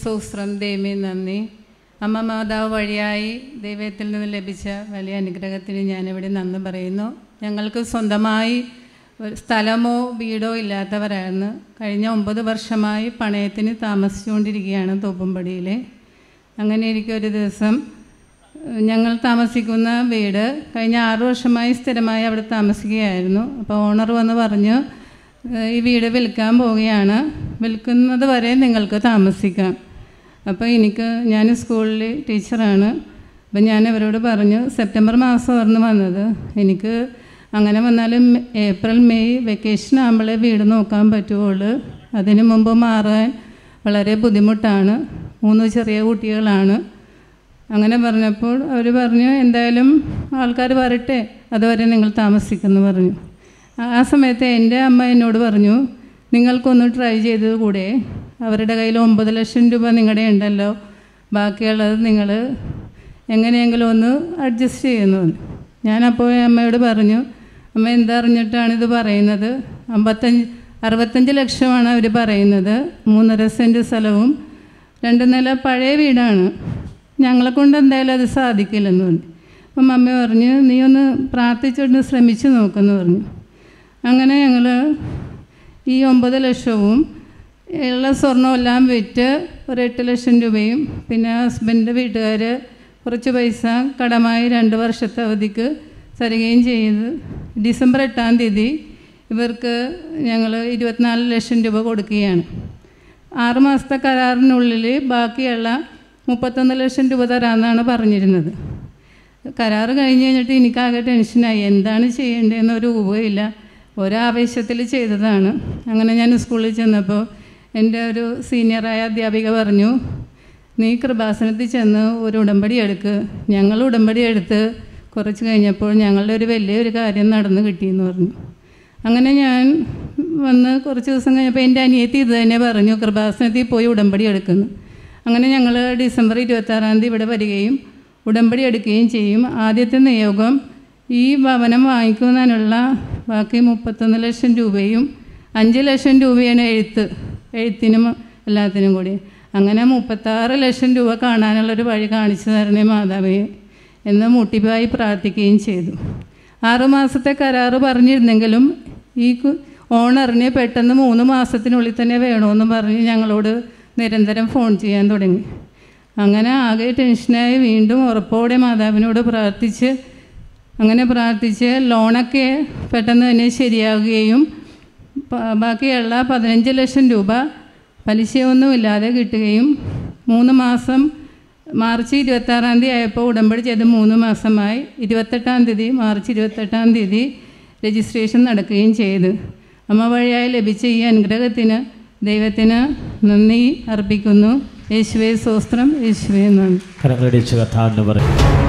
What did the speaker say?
സ്വസ്ത്രം ദൈവമേ നന്ദി. അമ്മ മാതാവ് വഴിയായി ദൈവത്തിൽ നിന്ന് ലഭിച്ച വലിയ അനുഗ്രഹത്തിന് ഞാനിവിടെ നന്ദി പറയുന്നു. ഞങ്ങൾക്ക് സ്വന്തമായി ഒരു സ്ഥലമോ വീടോ ഇല്ലാത്തവരായിരുന്നു. കഴിഞ്ഞ 9 വർഷമായി പണയത്തിന് താമസിച്ചുകൊണ്ടിരിക്കുകയാണ് തോപ്പുംപടിയിൽ. അങ്ങനെ എനിക്കൊരു ദിവസം ഞങ്ങൾ താമസിക്കുന്ന വീട് കഴിഞ്ഞ 6 വർഷമായി സ്ഥിരമായി അവിടെ താമസിക്കുകയായിരുന്നു. അപ്പോൾ ഓണർ വന്ന് പറഞ്ഞു, ഈ വീട് വിൽക്കാൻ പോവുകയാണ്, വിൽക്കുന്നത് വരെ നിങ്ങൾക്ക് താമസിക്കാം. അപ്പോൾ ഞാൻ സ്കൂളിൽ ടീച്ചറാണ്. അപ്പം ഞാൻ അവരോട് പറഞ്ഞു, സെപ്റ്റംബർ മാസമായിരുന്നു വന്നത്, എനിക്ക് അങ്ങനെ വന്നാലും ഏപ്രിൽ മെയ് വെക്കേഷൻ ആകുമ്പോഴേ വീട് നോക്കാൻ പറ്റുള്ളൂ, അതിന് മുമ്പ് മാറാൻ വളരെ ബുദ്ധിമുട്ടാണ്, 3 ചെറിയ കുട്ടികളാണ്. അങ്ങനെ പറഞ്ഞപ്പോൾ അവർ പറഞ്ഞു, എന്തായാലും ആൾക്കാർ വരട്ടെ, അതുവരെ നിങ്ങൾ താമസിക്കുമെന്ന് പറഞ്ഞു. ആ സമയത്ത് എൻ്റെ അമ്മ എന്നോട് പറഞ്ഞു, നിങ്ങൾക്കൊന്ന് ട്രൈ ചെയ്തത് കൂടെ, അവരുടെ കയ്യിൽ 9 ലക്ഷം രൂപ നിങ്ങളുടെ ഉണ്ടല്ലോ, ബാക്കിയുള്ളത് നിങ്ങൾ എങ്ങനെയെങ്കിലും ഒന്ന് അഡ്ജസ്റ്റ് ചെയ്യുന്നു. ഞാനപ്പോൾ അമ്മയോട് പറഞ്ഞു, അമ്മ എന്താ അറിഞ്ഞിട്ടാണിത് പറയുന്നത്, 65 ലക്ഷമാണ് അവർ പറയുന്നത്, 3.5 സെൻറ്റ് സ്ഥലവും 2 നില പഴയ വീടാണ്, ഞങ്ങളെ കൊണ്ട് എന്തായാലും അത് സാധിക്കില്ലെന്ന് പറഞ്ഞു. അപ്പം അമ്മ പറഞ്ഞു, നീ ഒന്ന് പ്രാർത്ഥിച്ചോണ്ട് ശ്രമിച്ചു നോക്കുമെന്ന് പറഞ്ഞു. അങ്ങനെ ഞങ്ങൾ ഈ 9 ലക്ഷവും ഉള്ള സ്വർണ്ണമെല്ലാം വിറ്റ് ഒരു 8 ലക്ഷം രൂപയും പിന്നെ ഹസ്ബൻഡിൻ്റെ വീട്ടുകാർ കുറച്ച് പൈസ കടമായി 2 വർഷത്തെ അവധിക്ക് തരികയും ചെയ്ത് ഡിസംബർ 8-ാം തീയതി ഇവർക്ക് ഞങ്ങൾ 24 ലക്ഷം രൂപ കൊടുക്കുകയാണ്. 6 മാസത്തെ കരാറിനുള്ളിൽ ബാക്കിയുള്ള 31 ലക്ഷം രൂപ തരാമെന്നാണ് പറഞ്ഞിരുന്നത്. കരാർ കഴിഞ്ഞ് കഴിഞ്ഞിട്ട് എനിക്കാകെ ടെൻഷനായി, എന്താണ് ചെയ്യേണ്ടതെന്നൊരു ഊഹയില്ല, ഒരാവേശത്തിൽ ചെയ്തതാണ്. അങ്ങനെ ഞാൻ സ്കൂളിൽ ചെന്നപ്പോൾ എൻ്റെ ഒരു സീനിയറായ അധ്യാപിക പറഞ്ഞു, നീ കൃപാസനത്തിൽ ചെന്ന് ഒരു ഉടമ്പടി എടുക്ക്. ഞങ്ങൾ ഉടമ്പടി എടുത്ത് കുറച്ച് കഴിഞ്ഞപ്പോൾ ഞങ്ങളുടെ ഒരു വലിയൊരു കാര്യം നടന്നു കിട്ടിയെന്ന് പറഞ്ഞു. അങ്ങനെ ഞാൻ വന്ന് കുറച്ച് ദിവസം കഴിഞ്ഞപ്പോൾ എൻ്റെ അനിയത്തി ഇത് തന്നെ പറഞ്ഞു, കൃപാസനത്തിൽ പോയി ഉടമ്പടി എടുക്കുന്നു. അങ്ങനെ ഞങ്ങൾ ഡിസംബർ 26-ാം തീയതി ഇവിടെ വരികയും ഉടമ്പടി എടുക്കുകയും ചെയ്യും. ആദ്യത്തെ നിയോഗം ഈ ഭവനം വാങ്ങിക്കുന്നതിനുള്ള ബാക്കി 31 ലക്ഷം രൂപയും 5 ലക്ഷം രൂപയാണ് എഴുത്തിനും എല്ലാത്തിനും കൂടി. അങ്ങനെ 36 ലക്ഷം രൂപ കാണാനുള്ളൊരു വഴി കാണിച്ചു തരണേ മാതാവേ എന്ന് മുട്ടിപ്പായി പ്രാർത്ഥിക്കുകയും ചെയ്തു. 6 മാസത്തെ കരാറ് പറഞ്ഞിരുന്നെങ്കിലും ഈ ഓണറിന് പെട്ടെന്ന് 3 മാസത്തിനുള്ളിൽ തന്നെ വേണമെന്ന് പറഞ്ഞ് ഞങ്ങളോട് നിരന്തരം ഫോൺ ചെയ്യാൻ തുടങ്ങി. അങ്ങനെ ആകെ ടെൻഷനായി വീണ്ടും ഉറപ്പോടെ മാതാവിനോട് പ്രാർത്ഥിച്ച് ലോണൊക്കെ പെട്ടെന്ന് തന്നെ ശരിയാവുകയും ബാക്കിയുള്ള 15 ലക്ഷം രൂപ പലിശയൊന്നുമില്ലാതെ കിട്ടുകയും 3 മാസം മാർച്ച് 26-ാം തീയതി ആയപ്പോൾ ഉടമ്പടി ചെയ്ത് 3 മാസമായി. 28-ാം തീയതി മാർച്ച് 28-ാം തീയതി രജിസ്ട്രേഷൻ നടക്കുകയും ചെയ്തു. അമ്മ വഴിയായി ലഭിച്ച ഈ അനുഗ്രഹത്തിന് ദൈവത്തിന് നന്ദി അർപ്പിക്കുന്നു. യേശുവേ സ്തോത്രം, യേശുവേ നന്ദി.